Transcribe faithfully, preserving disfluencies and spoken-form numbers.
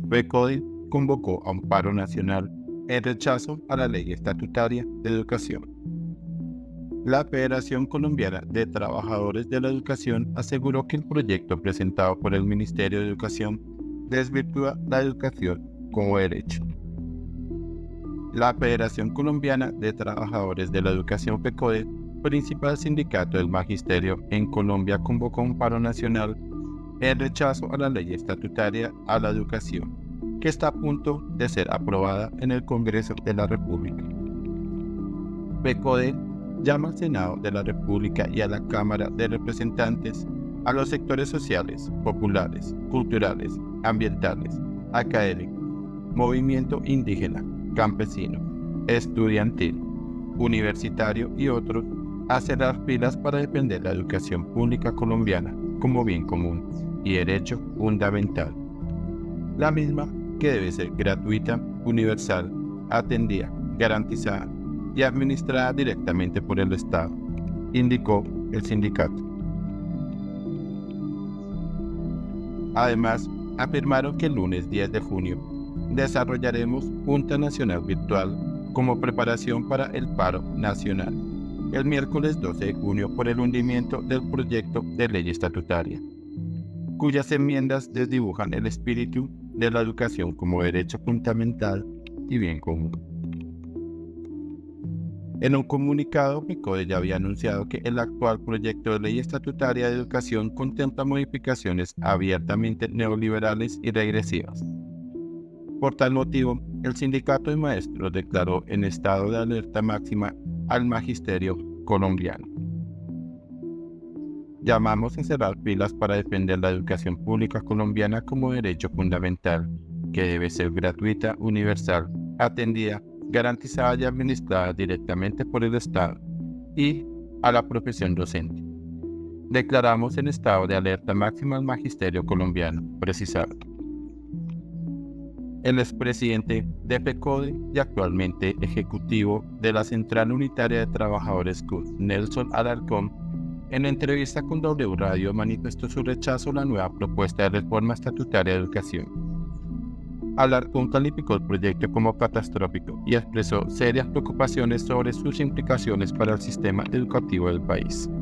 FECODE convocó a un paro nacional en rechazo a la Ley Estatutaria de Educación. La Federación Colombiana de Trabajadores de la Educación aseguró que el proyecto presentado por el Ministerio de Educación desvirtúa la educación como derecho. La Federación Colombiana de Trabajadores de la Educación FECODE, principal sindicato del magisterio en Colombia, convocó un paro nacional en rechazo a la Ley Estatutaria a la Educación, que está a punto de ser aprobada en el Congreso de la República. FECODE llama al Senado de la República y a la Cámara de Representantes a los sectores sociales, populares, culturales, ambientales, académicos, movimiento indígena, campesino, estudiantil, universitario y otros a cerrar filas para defender la educación pública colombiana como bien común y derecho fundamental. La misma que debe ser gratuita, universal, atendida, garantizada y administrada directamente por el Estado, indicó el sindicato. Además, afirmaron que el lunes diez de junio desarrollaremos Junta Nacional Virtual como preparación para el paro nacional, el miércoles doce de junio por el hundimiento del proyecto de ley estatutaria, cuyas enmiendas desdibujan el espíritu de la educación como derecho fundamental y bien común. En un comunicado, FECODE ya había anunciado que el actual proyecto de ley estatutaria de educación contempla modificaciones abiertamente neoliberales y regresivas. Por tal motivo, el sindicato de maestros declaró en estado de alerta máxima al magisterio colombiano. Llamamos a cerrar filas para defender la educación pública colombiana como derecho fundamental, que debe ser gratuita, universal, atendida, garantizada y administrada directamente por el Estado, y a la profesión docente. Declaramos en estado de alerta máxima al magisterio colombiano, precisaron. El expresidente de FECODE y actualmente ejecutivo de la Central Unitaria de Trabajadores C U T, Nelson Alarcón, en entrevista con W Radio manifestó su rechazo a la nueva propuesta de reforma estatutaria de educación. Alarcón calificó el proyecto como catastrófico y expresó serias preocupaciones sobre sus implicaciones para el sistema educativo del país.